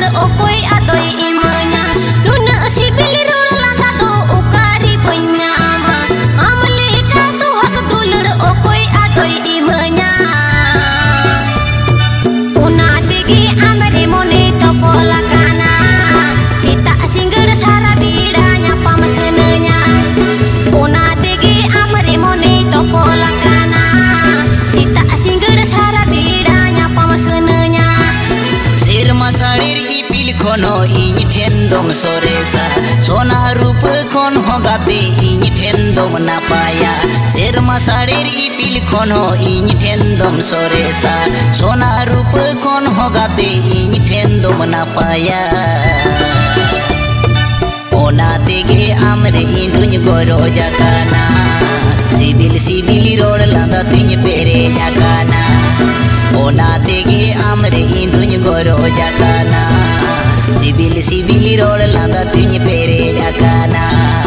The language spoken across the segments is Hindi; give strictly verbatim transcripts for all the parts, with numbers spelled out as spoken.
okoi atoi imanya nuna sibil rul langa do ukari penyama amalika suhak dulur okoi atoi imanya una digi amare mone topola kana sita singger sarabidanya pamasenenya una digi amare mone topola kana sita singger sarabidanya pamasenenya sirma sadir ipil kono iny thendom soresa sona rup kon hogate iny thendom napaya sirma sadir ipil kono iny thendom soresa sona rup kon hogate iny thendom napaya ona tege amre induny goro jakana sibil sibil rod landa tiny pere jakana ona tege amre induny goro jakana sibil sibil rod landa tiny pere jakana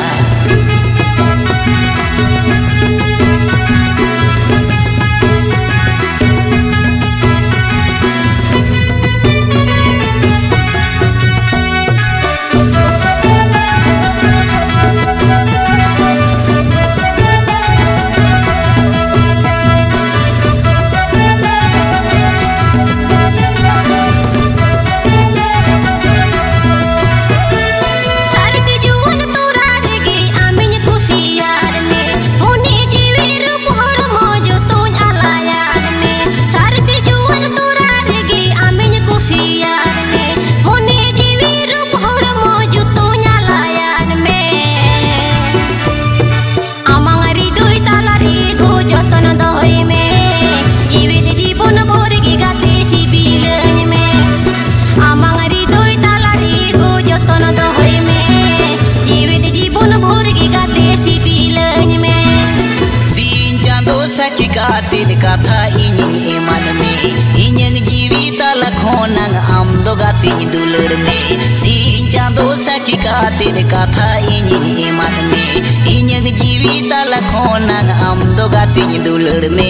katin katha inying iman me inyang jiwita lakhonang amdo gatin dulur me sin chando saki katin katha inying iman me inyang jiwita lakhonang amdo gatin dulur me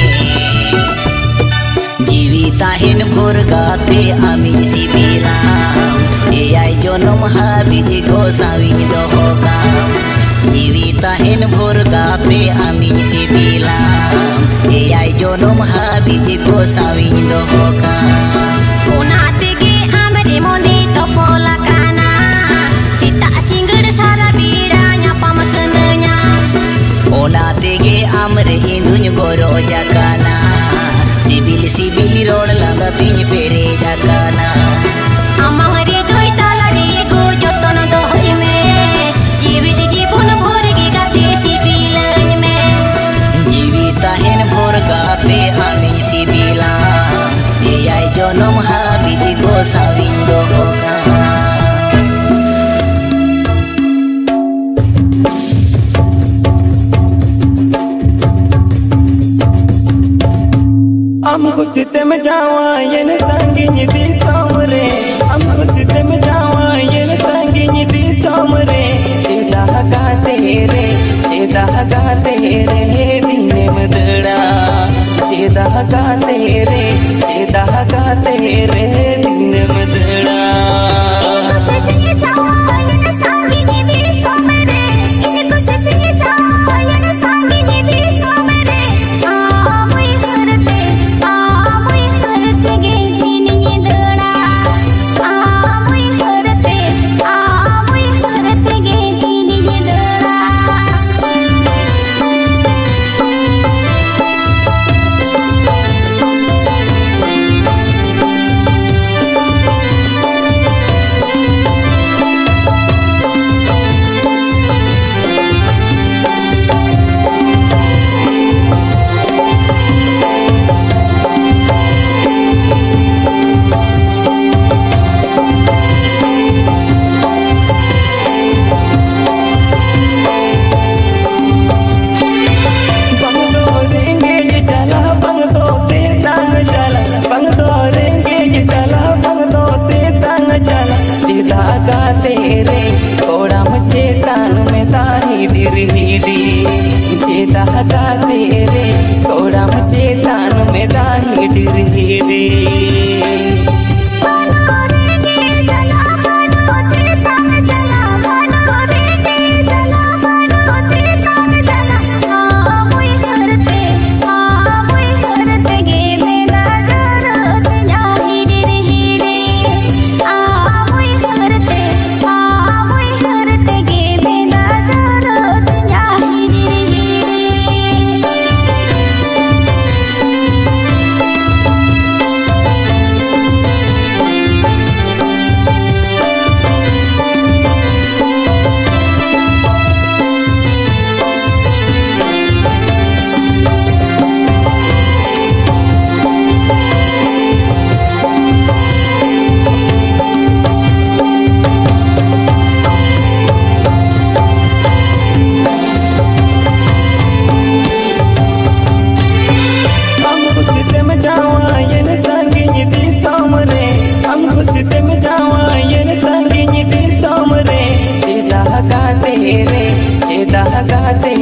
jiwita hen bor gate amin sibiram eyai jonom habij go sawin dohokam jiwita hen bor gate amin sibilam eyai jonom habij go sawin dohokam una tege amre mone topola kana sita singger sarabidanya pamasenenya ona tege amre induny goro jakana sibil sibil rod langa tiny pere jakana amangari doi talari go joton dohoi me jiwit jibun bhorgi gate sibilany me jiwita hen bhor gate ami sibila eyai jonom habij go sawin dohokam हमको सिते में जावा ये न संगी दी सोमरे हमको सिते में जावा ये न संगी दी सोमरे तेरा का तेरे तेरा का तेरे दीने मदड़ा तेरा का तेरे तेरा का तेरे दीने मदड़ा इनको से सिंगे जावा ये न संगी दी सोमरे इनको से सिंगे जावा ये न संगी दी सोमरे आ मुई करते आ मुई करते गे दीनी दड़ा आ मुई करते आ मुई करते गे दीनी दड़ा तेरे कोड़ा मुझे तान में ताही डिरही दी जेदा का तेरे कोड़ा मुझे तान में ताही डिरही दी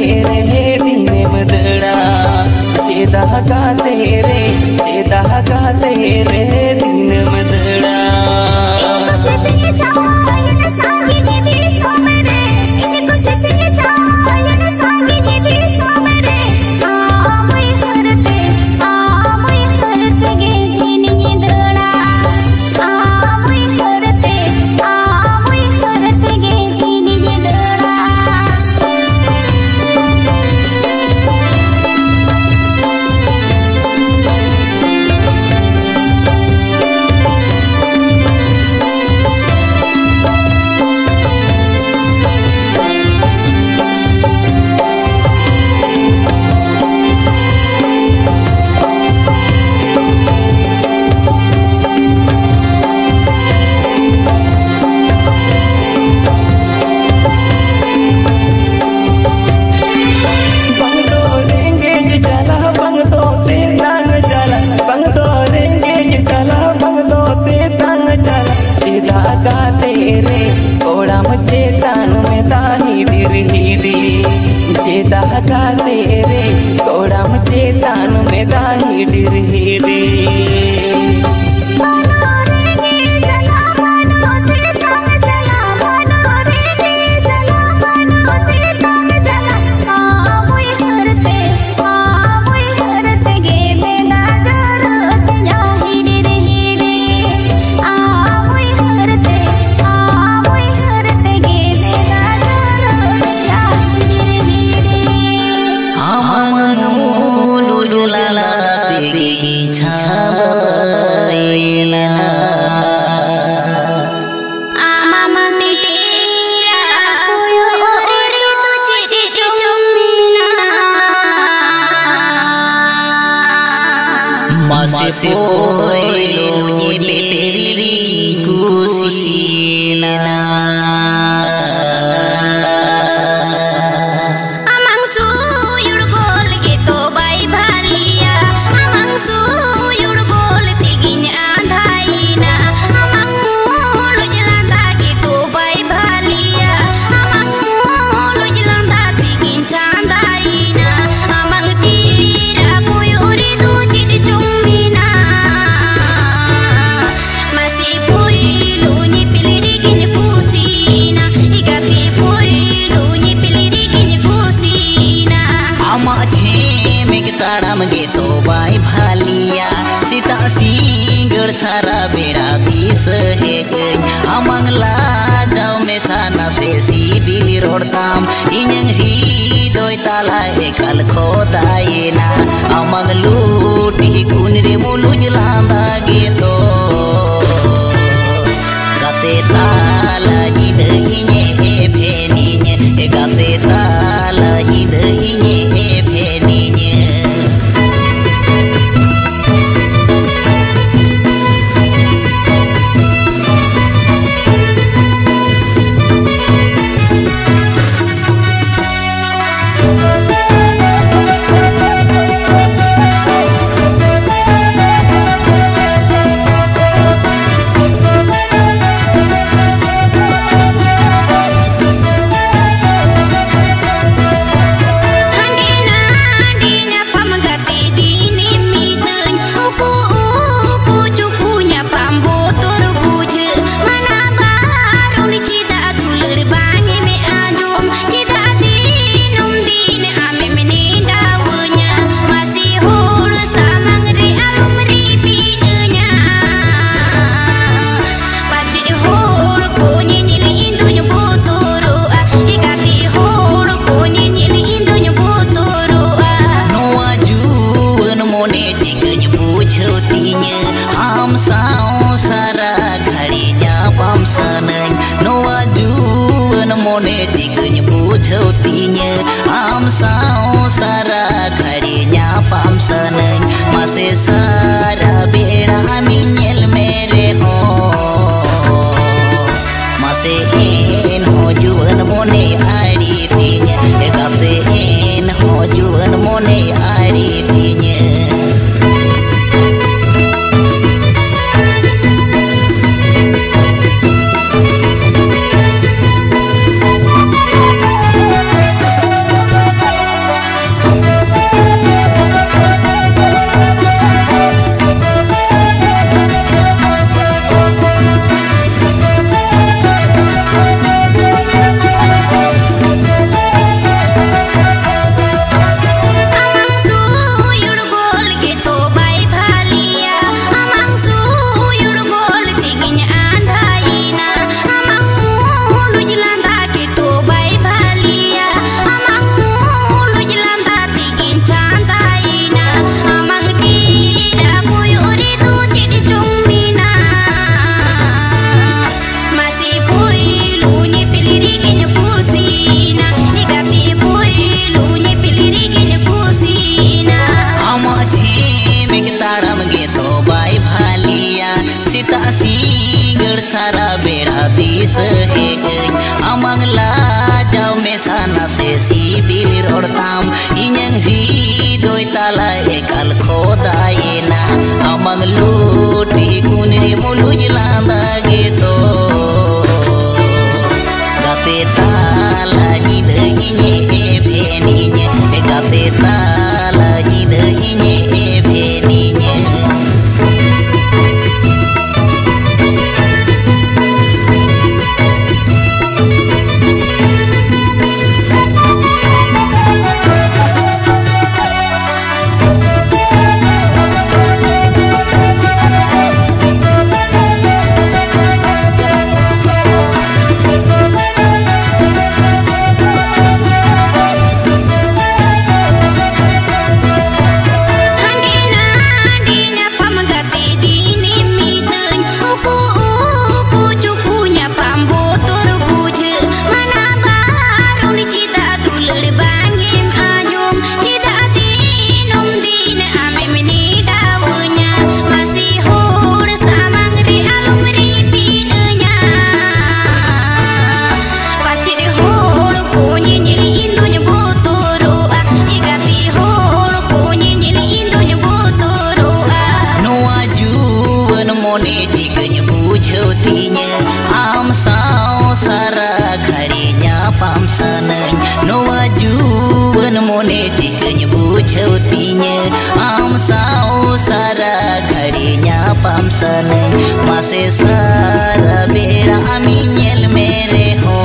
रे दीने मदड़ा चेदा गाते रे चेदा गाते रे दिन मदड़ा इनको ससुर जाओ ये सांगी दीदी सोमरे इनको ससुर जाओ ये सांगी दीदी सोमरे आ मैं हरते आ मैं हरते गे दीनी दड़ा आ मैं हरते आ मैं हरते गे दीनी दड़ा गाते रे ओड़ा मुझे तान में ताही बिरहीडी जेदा गाते रे ओड़ा मुझे तान में ताही बिरहीडी Masih poilo nyipeliriku sina amang suyur gol gitu bai bhalia amang suyur gol tigin andhaina amang mulu jelanda gitu bai bhalia amang mulu jelanda tigin chandaina amang tira puyuri tu chidi chumina masih puilu nyipelirikin kusina igati puilu nyipelirikin kusina ama chemek tadam gitu bai bhalia sita singgir sara berati sehegeng amang lagau mesana sesi bilirortam inyeng hidoi tala ekal khodaina amang luti kunre muluj landa gitu gate tala jide inye ebheninya gate tala jide inye ebheninya am sao sara kharinya pam saneng mase sara bera minyel mere ho mase en ho juan mone ari tinya ekate en ho juan mone ari tinya सारा बेड़ा दिस हेगई आमंग लाजाव मेसाना से सिबिल रोड़ताम इnyang hidoi tala ekal khodaina amang luti kunri muluj landa gitu gate tala jide inye ebeninya gate tala jide inye ebeninya am sao sara kharinya pam sanai no ajuan mone jikanya bujhautinya am sao sara kharinya pam sanai mase sara bera ami nyel mere ho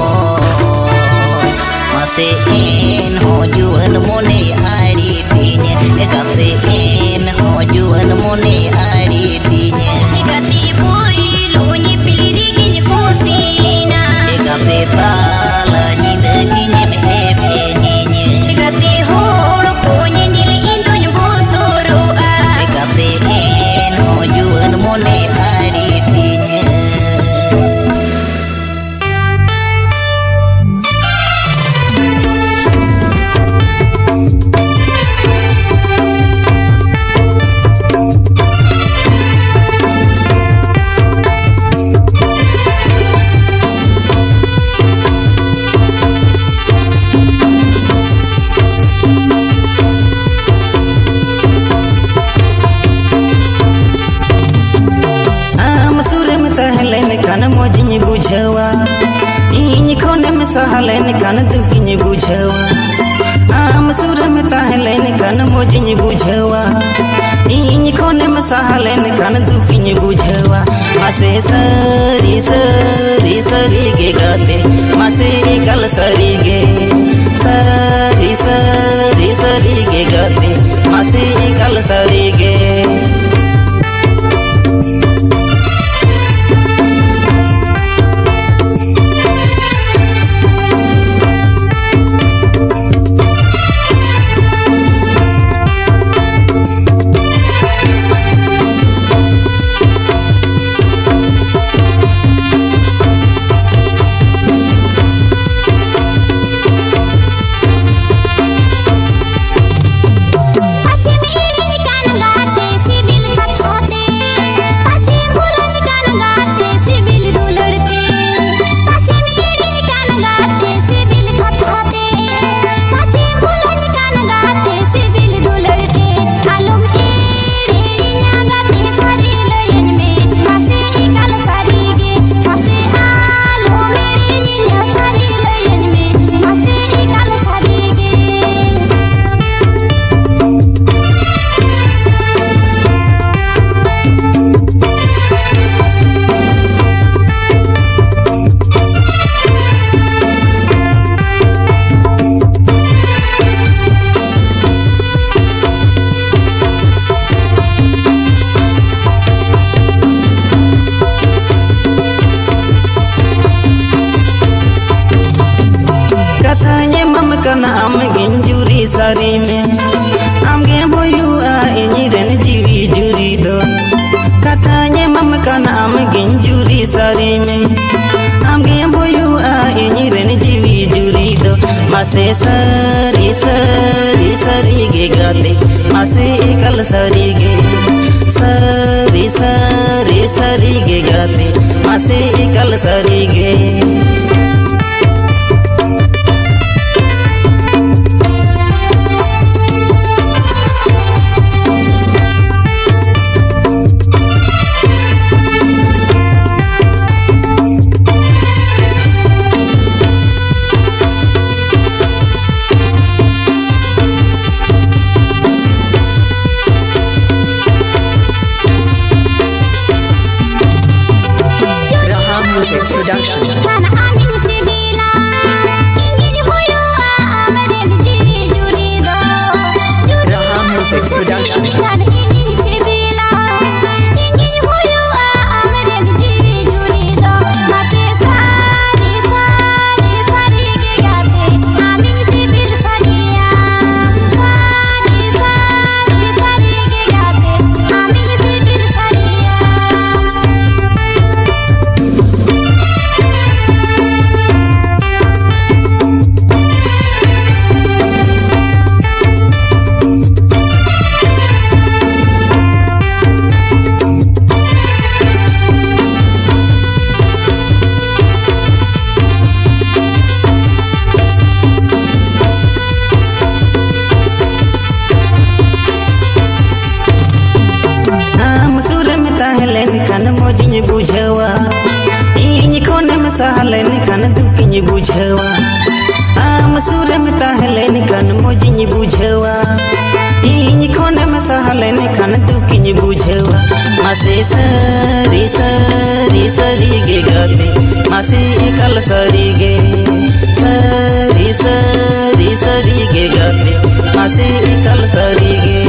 mase en ho juan mone ari tinya gate en ho juan mone ari tinya gati boy lunyi piliriginya kusina gate tala jide jinya me ebeninya gate horo punya nyili indonya botoro a gate en ho juan mone ari tinya सहलेन कान दुखिनी बुझवा आम सुर में ताहलेन कान मोजिनी बुझवा इन कोने में सहलेन कान दुखिनी बुझवा मासे सरी सरी सरी गे गाते मासे कल सरी गे सरी सरी सरी गे गाते मासे कल सरी गे सारी में आमगे होयुआ इनिरन जीवी जुरी दो कथाnye मम का नाम गिंजुरी सारी में आमगे होयुआ इनिरन जीवी जुरी दो मासे सरी सरी सरी गे गाते मासे कल सरी गे सरी सरी सरी गे गाते मासे एकल सरीगे बुझवा इन कोने में सहलन कन दुखिन बुझवा आम सुर में तहलन कन मोजिन बुझवा इन कोने में सहलन कन दुखिन बुझवा मासे सरी सरी सरी गे गाते मासे एकल सरी गे सरी सरी सरी गे गाते मासे एकल सरी गे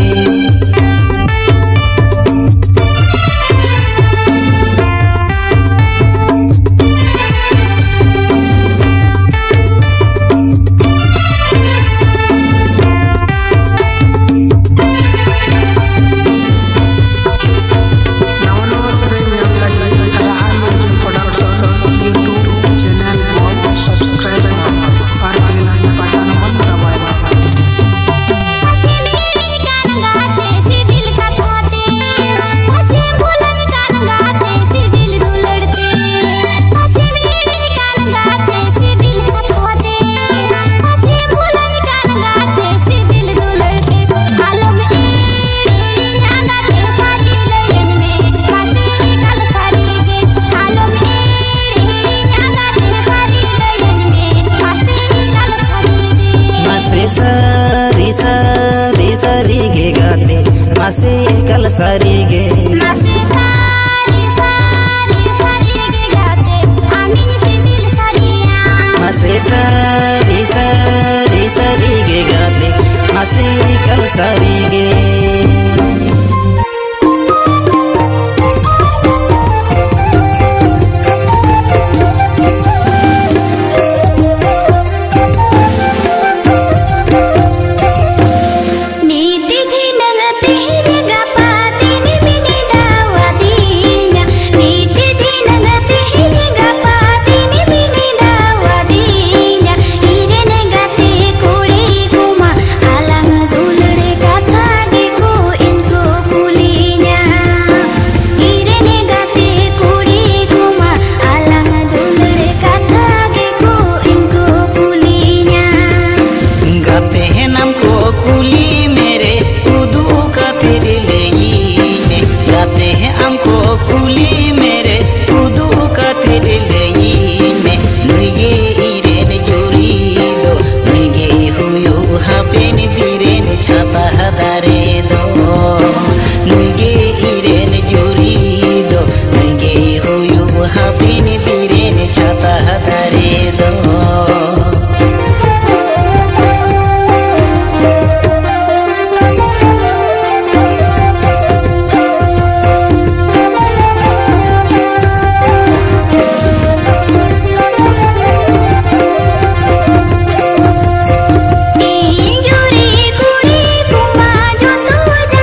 मासे एकल सारी गे मासे सारी सारी सारी गे गाते आमीन सिबिल सरिया मासे सारी सारी सारी गे गाते मासे एकल सारी गे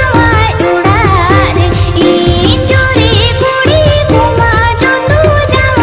जावा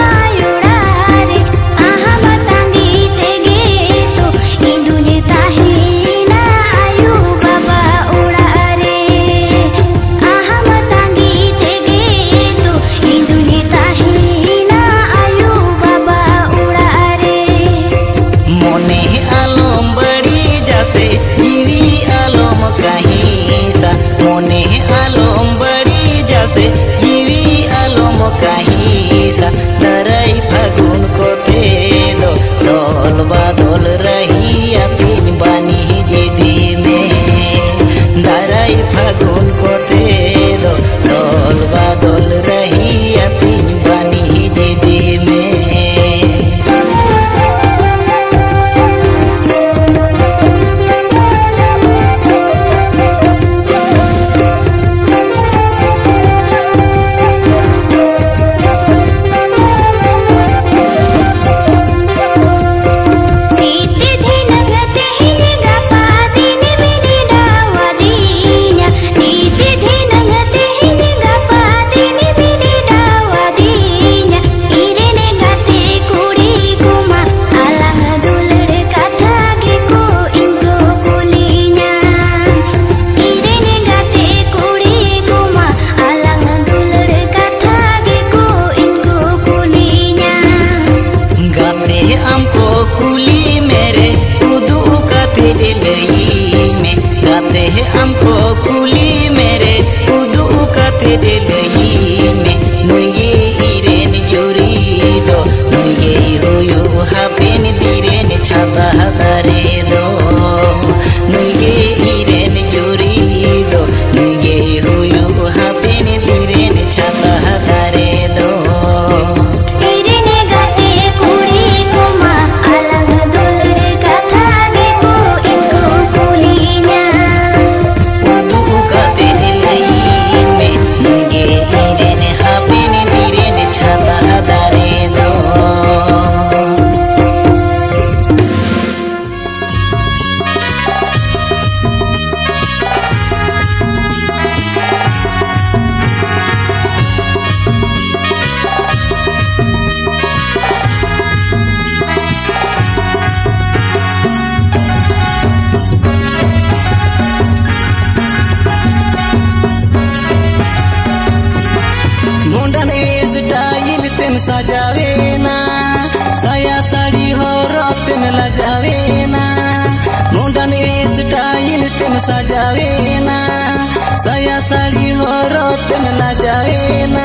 सजावेना साया साड़ी हरत में लजावेना मॉडर्न स्टाइल तेम सजावेना साया साड़ी हरत में लजावेना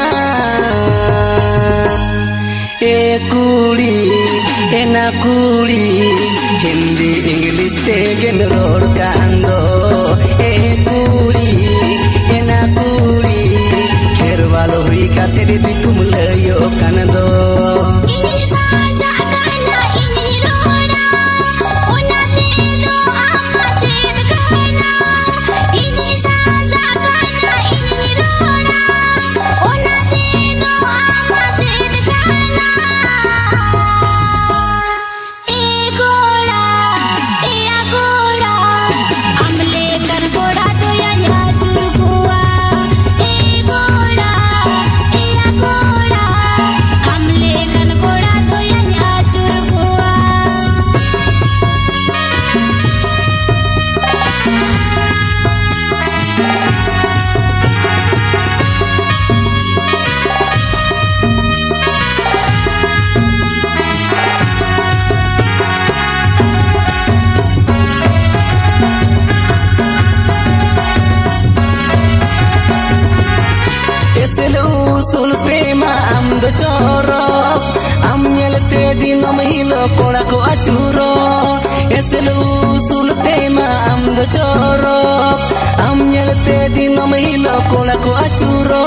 ए कुड़ी ए ना कुड़ी हिंदी इंग्लिश तेगेन रोड कांदो ए कुड़ी ए ना कुड़ी खेरवालो हुई का तेरे दिकुम लयो कांदो ini saja karena ini roda una tido amat karena ini saja karena ini roda una tido amat karena e goda e goda amle kar goda to ya nyajur gua e goda e goda amle kan goda to ya nyajur gua eselo sulpe ma am do choro am nyelte dino mahilo kola ko achuro eselo sulpe ma am do choro am nyelte dino mahilo kola ko achuro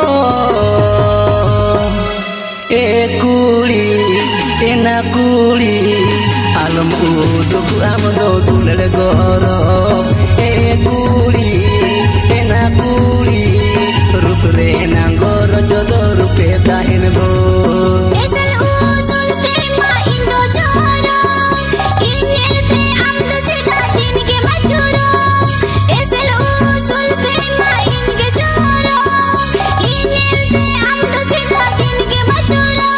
e kuli e na kuli alam udu am do dulal goro e kuli e na kuli rup re nangor jodo rupe dahin bo esel usul tema indo joro inyel te amdo chida din ke machuro esel usul tema inge joro inyel te amdo chida din ke machuro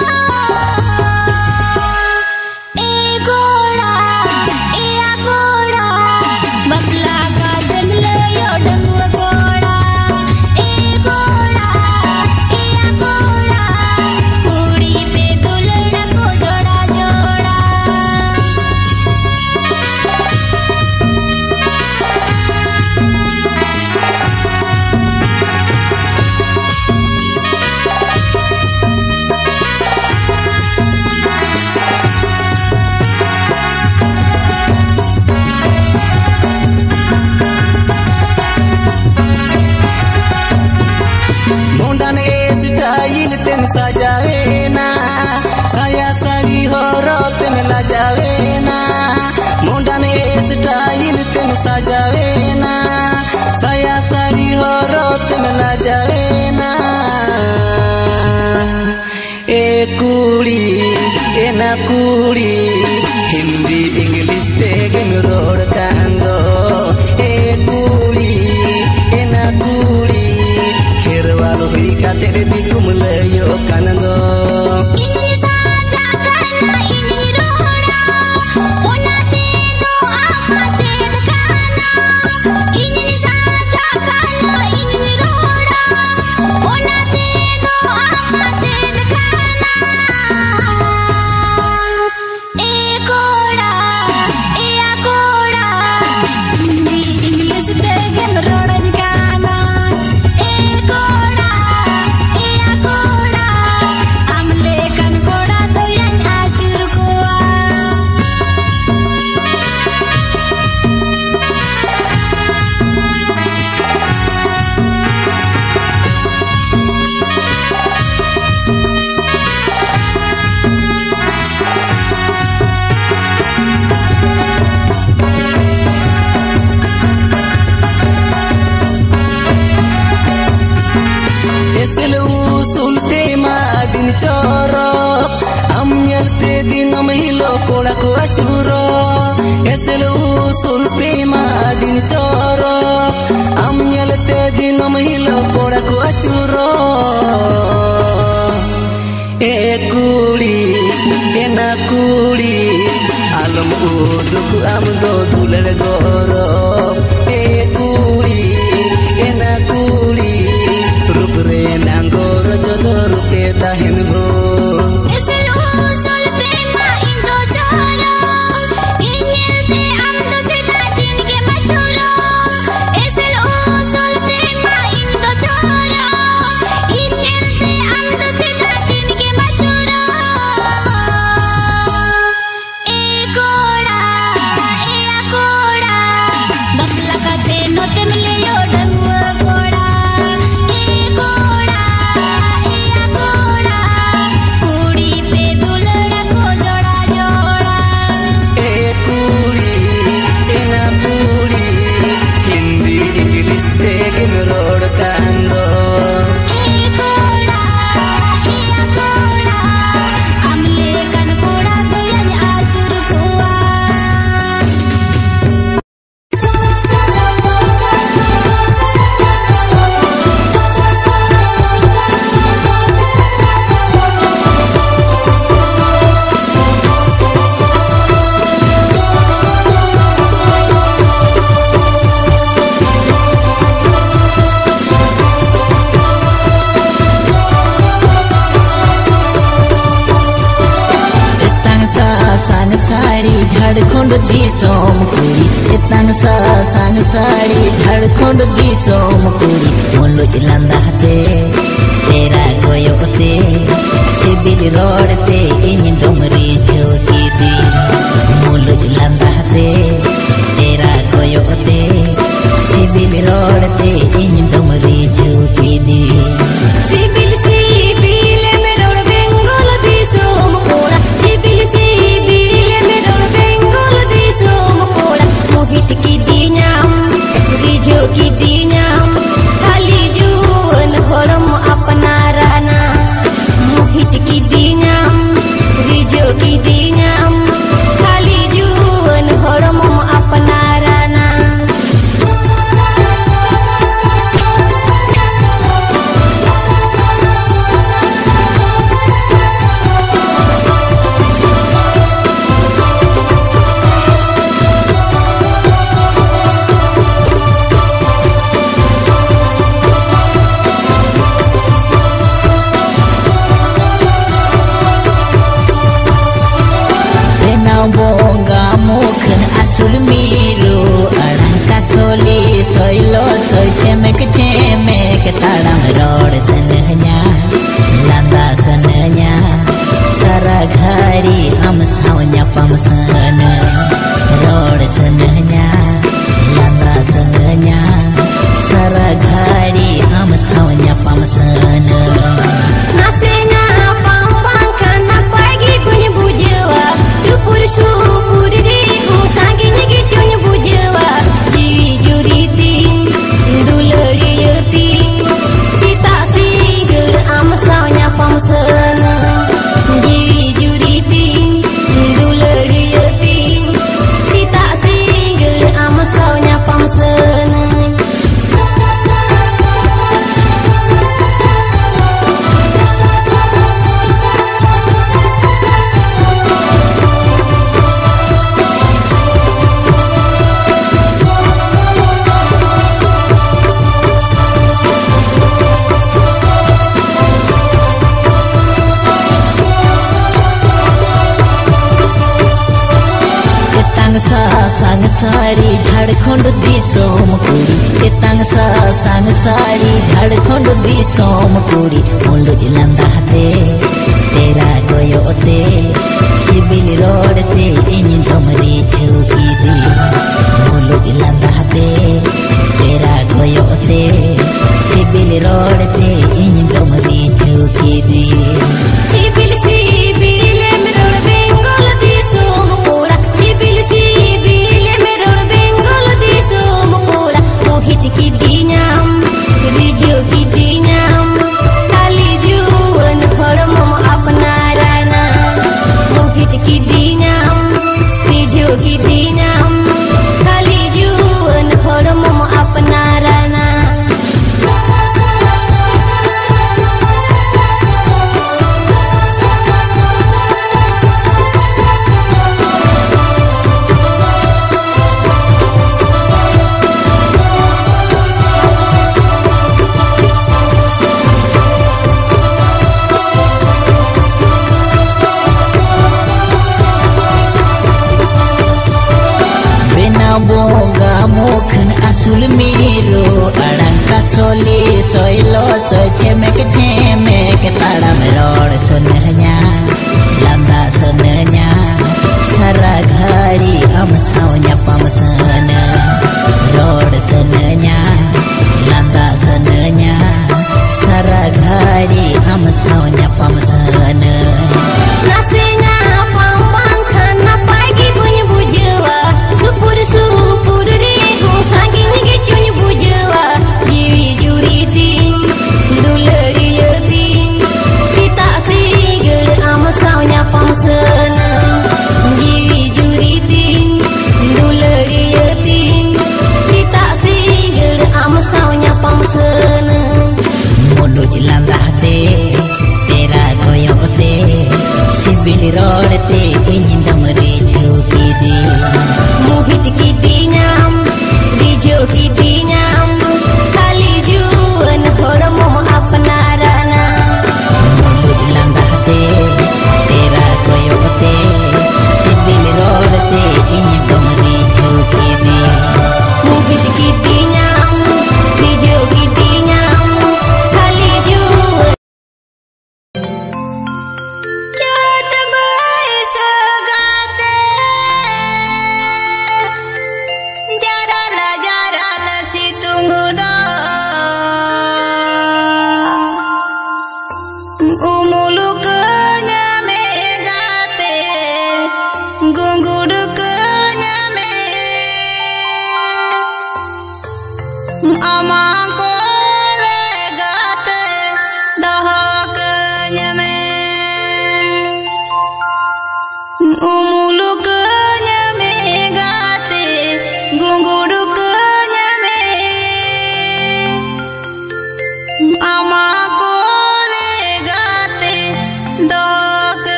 e goda e goda bapla ka demle yo dangwa goda e goda e goda puri pe dulna ko joda joda modern style tem sajaवेना साया साड़ी हरत में लजावेना modern style tem sajaवेना साया साड़ी हरत में लजावेना ए कुड़ी ए ना कुड़ी हिंदी इंग्लिश तेगेन रोड कांदो ए कुड़ी ए ना कुड़ी खेरवालो हुई का तेरे दिकुम लयो कांदो ini saja karena ini roda una tido amat karena ini saja karena ini roda una tido amat karena e goda e goda di English tegen roda kana e goda e goda amle kan goda to yang ajur gua eselo sulte ma din choro am nyelte dino mahilo kola ko achuro eselo sulte ma din choro am nyelte dino mahilo kola ko achuro e kuli e na kuli alam udu am do dulal goro e kuli e na kuli rup re nangor jodo rupe dahin bo esel sang sari Jharkhand disom kuri Etang sa sang sari Jharkhand disom kuri Mulu ilanda hate tera goyo te sibil rod te in domri jhoti di Mulu ilanda hate tera goyo te sibil rod te in domri jhoti di Sibil sibil meror Bengal disom kola Sibil sibil meror Bengal disom kola Mohit ki dinyam rijo ki dinyam hali juan horom apna rana Mohit ki dinyam rijo ki dinyam hali juan horom apna rana Bonga mukhan asul miru Arang kasoli soilo soy chemek chemek Tadam rod sananya landa sananya Sara ghari am sawnya pamsana Rod sananya landa sananya Sara ghari am sawnya pamsana Nasenya pambangkan pagi punya bujewa Supur supur diku sanginya gitunya bujewa Jiwi juriting dulari yuting Sita sigur amsaunya pamsana Jiwi juriting dulari yuting Sita sigur amsaunya pamsana sa sang sari Jharkhand disom kuri Etang sa sang sari Jharkhand disom kuri Mulu ilanda hate tera goyo te sibil rod te in domri jhoti di Mulu ilanda hate tera goyo te sibil rod te in domri jhoti di Sibil sibil meror Bengal disom kola Sibil sibil meror Bengal disom kola Mohit ki dinyam rijo ki dinyam hali juan horom apna rana Mohit ki dinyam rijo ki dinyam hali juan horom apna rana bonga mukhan asul miru Arang kasoli soilo soy chemek chemek Tadam rod sananya landa sananya Sara ghari am sawnya pamsana Rod sananya landa sananya Sara ghari am sawnya pamsana Nasenya pambangkan pagi punya bujewa Supur supur diku sanginya gitunya bujewa Jiwi juriting dulari yuting Sita sigur amsaunya pamsana Jiwi juriting dulari yuting Sita sigur amsaunya pamsana Mulu ilanda hate tera goyo te sibil rod te in domri jhoti di Mohit ki dinyam rijo ki dinyam hali juan horom apna rana Mulu ilanda hate tera goyo te sibil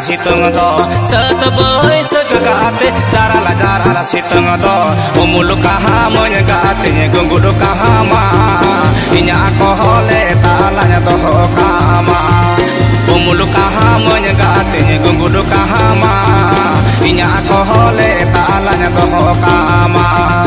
situng do Cet boy segagate jarala jarala situng do Umulu kahama nyegate gunggudu kahama Inya kohole talanya toho kama Umulu kahama nyegate gunggudu kahama Inya kohole talanya toho kama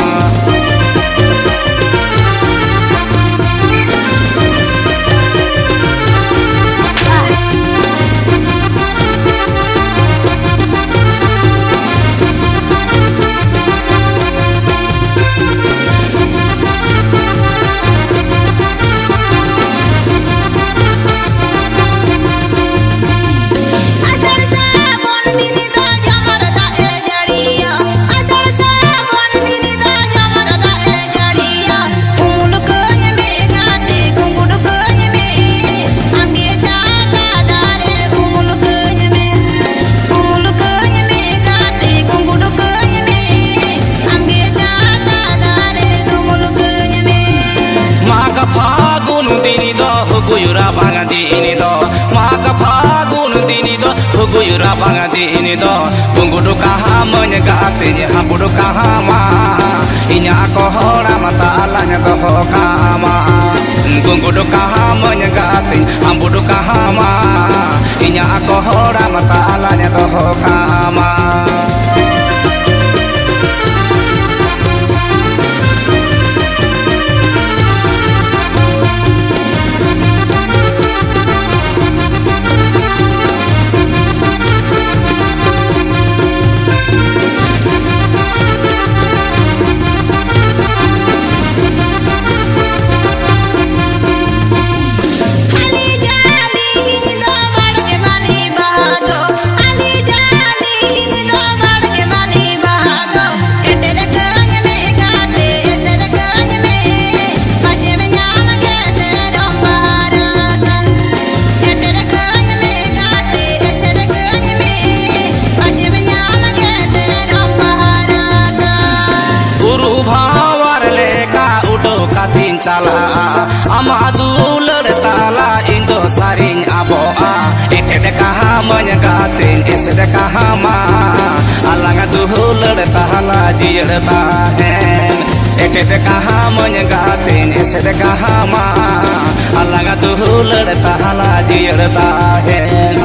Huguyura bangadini do maka fagun dini do huguyura bangadini do gunggudu kahama nyegate hambudu kahama inya kohora mata alanya toho kama gunggudu kahama nyegate hambudu kahama inya kohora mata alanya toho kama Cala amadulur tala indo saring aboa ete dekahama nyagatin ese dekahama alanga duhulur tala jir tahen ete dekahama nyagatin ese dekahama alanga duhulur tala jir tahen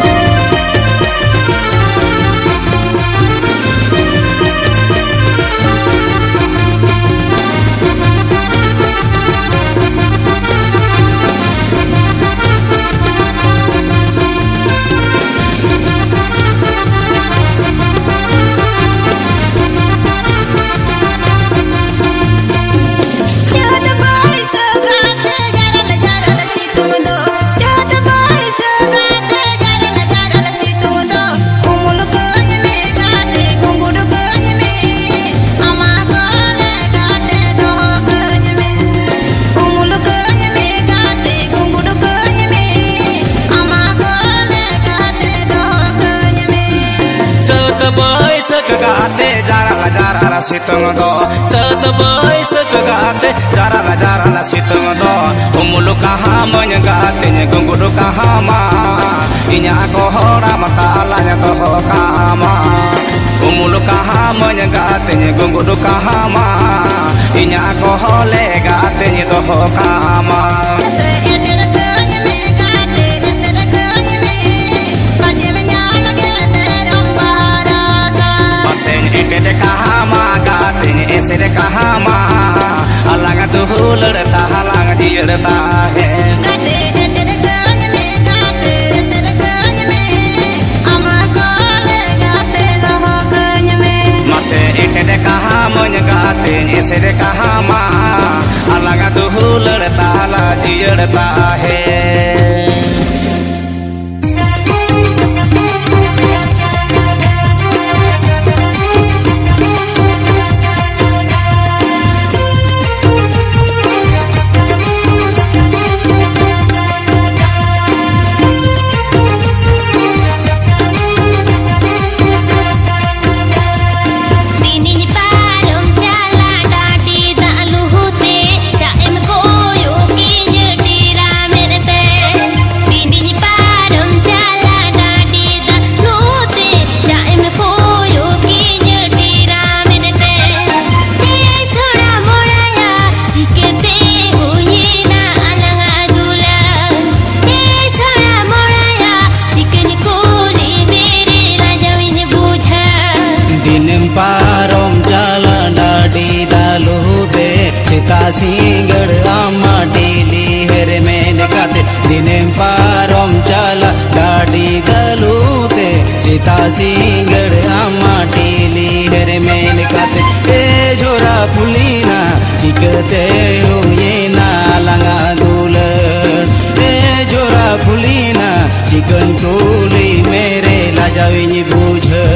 Segagate jarala jarala situng do Cet boy segagate jarala jarala situng do Umulu kahama nyegate gunggudu kahama Inya kohora mata alanya toho kama Umulu kahama nyegate gunggudu kahama Inya kohole gate toho kama ete dekahama gatini ese dekahama alanga duhulur tahalanga jir tahen gate ete dekanya me gate ese dekanya me amakole gate doho kanya me mase ete dekahama gatini ese dekahama alanga duhulur tahala jir tahen Thank you. सिंगड़ आमा टीली हेरे मेन काते दिनेम पारोम चला गाड़ी गलूते सीता सिंगड़ आमा टीली हेरे मेन काते ए झोरा फुलीना चिकते हुए ना लंगा दुलर ए झोरा फुलीना चिकन कुली मेरे लाजाविनी बूझ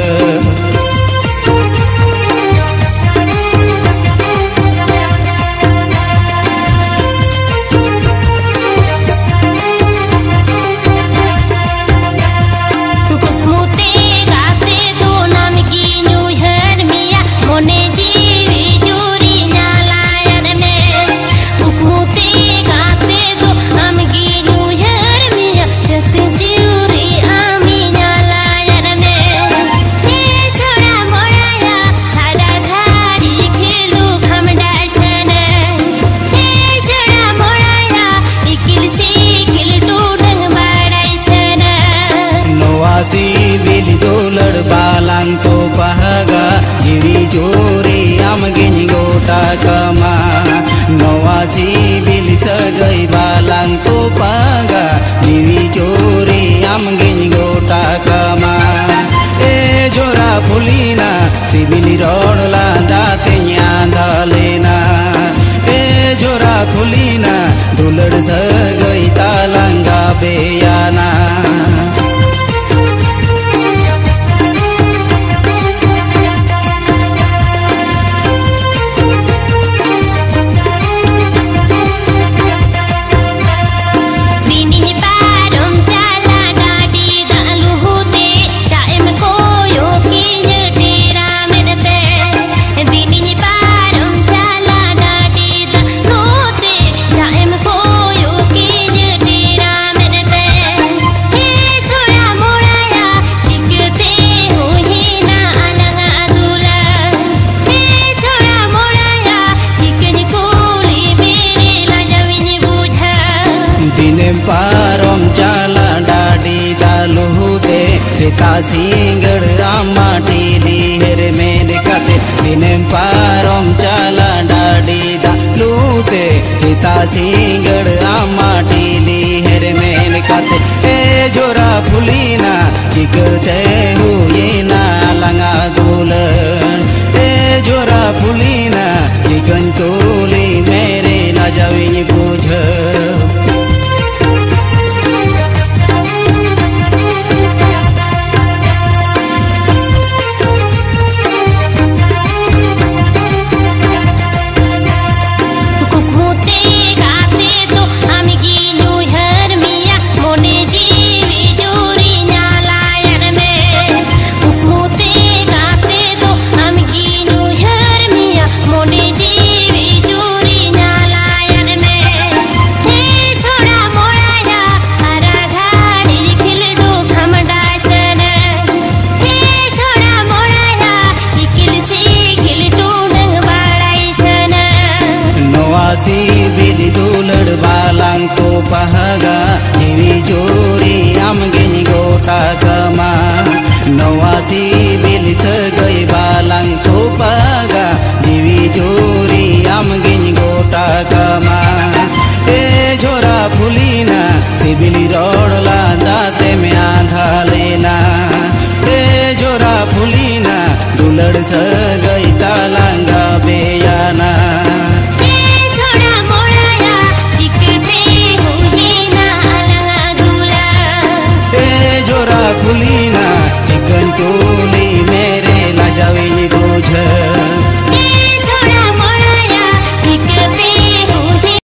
बाlang तो पहागा जीवी जोरी आम गिनी गोटा कमा नवासी बिल सगई बाlang तो पहागा जीवी जोरी आम गिनी गोटा कमा ए जोरा फुलीना सिबिली रोडला दाते न्यादा लेना ए जोरा फुलीना दुलड़ सगई तालंगा बेयाना पारोम चला डाडी दालूते सीता सिंगड़ आमा टीली हेरे मेन काते दिनेम पारोम चला डाडी दालूते सीता सिंगड़ आमा टीली हेरे मेन काते ए जोरा फुलीना चिकते हुए ना लंगा दुलन ए जोरा फुलीना चिकन तोली मेरे लाजाविनी बूझ बिली दुलड़ बाlang तो पहागा जीवी जोरी आम गिनी गोटा कमा नवासी बिली सगई बाlang तो पहागा जीवी जोरी आम गिनी गोटा कमा ए झोरा फुलीना सिबिली रोडला दाते में आधा लेना ए झोरा फुलीना दुलड़ सगई